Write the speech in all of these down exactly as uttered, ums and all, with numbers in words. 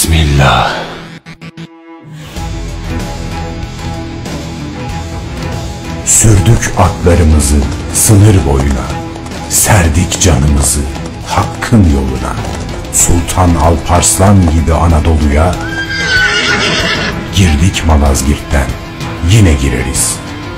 Bismillah. Sürdük atlarımızı sınır boyuna, serdik canımızı hakkın yoluna. Sultan Alparslan gibi Anadolu'ya, girdik Malazgirt'ten, yine gireriz.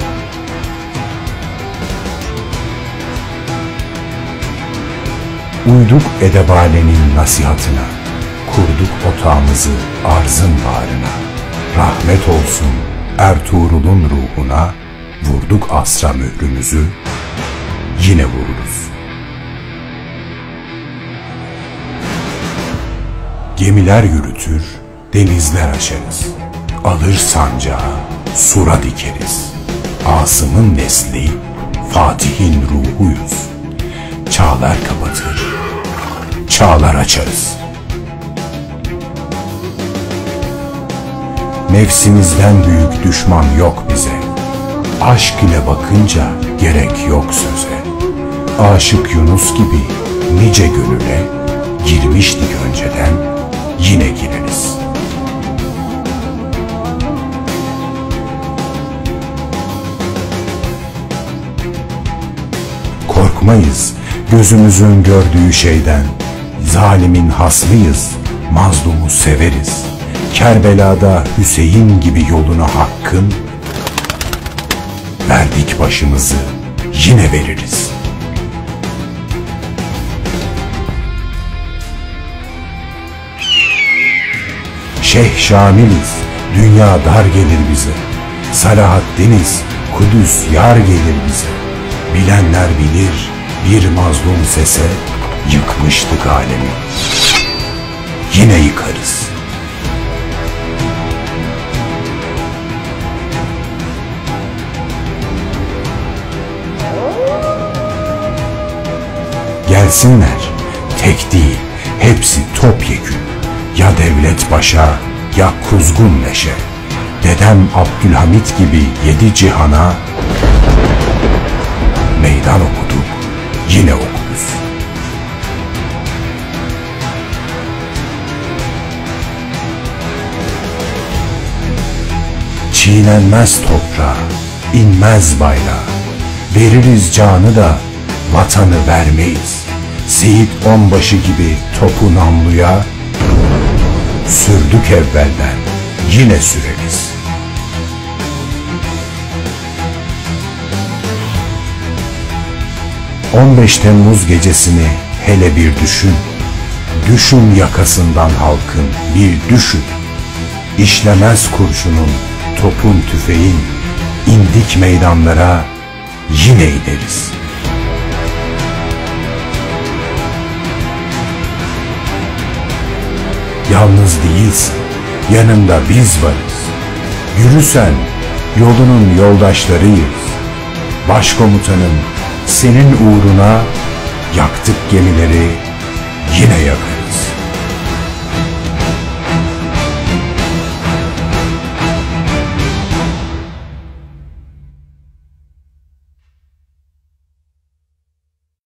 Uyduk Edebale'nin nasihatına, kurduk otağımızı arzın bağrına. Rahmet olsun Ertuğrul'un ruhuna, vurduk asra mührümüzü, yine vururuz. Gemiler yürütür, denizler aşarız. Alır sancağı, sura dikeriz. Asım'ın nesli, Fatih'in ruhuyuz. Çağlar kapatır, çağlar açarız. Nefsimizden büyük düşman yok bize. Aşk ile bakınca gerek yok söze. Aşık Yunus gibi nice gönüle, girmiştik önceden, yine gireriz. Korkmayız gözümüzün gördüğü şeyden. Zalimin haslıyız, mazlumu severiz. Kerbela'da Hüseyin gibi yoluna hakkın, verdik başımızı, yine veririz. Şeyh Şamiliz, dünya dar gelir bize. Salahaddin'iz, Kudüs yar gelir bize. Bilenler bilir, bir mazlum sese yıkmıştık alemi. Yine yıkarız. Gelsinler, tek değil, hepsi topyekün. Ya devlet başa, ya kuzgun leşe. Dedem Abdülhamit gibi yedi cihana meydan okuduk, yine okuruz. Çiğnenmez toprağa, inmez bayrağa. Veririz canı da vatanı vermeyiz. Seyit onbaşı gibi topu namluya, sürdük evvelden, yine süreriz. on beş Temmuz gecesini hele bir düşün. Düşün yakasından halkın, bir düşün. İşlemez kurşunun, topun, tüfeğin. İndik meydanlara, yine ineriz. Yalnız değilsin, yanında biz varız. Yürüsen, yolunun yoldaşlarıyız. Başkomutanım, senin uğruna yaktık gemileri, yine yakarız.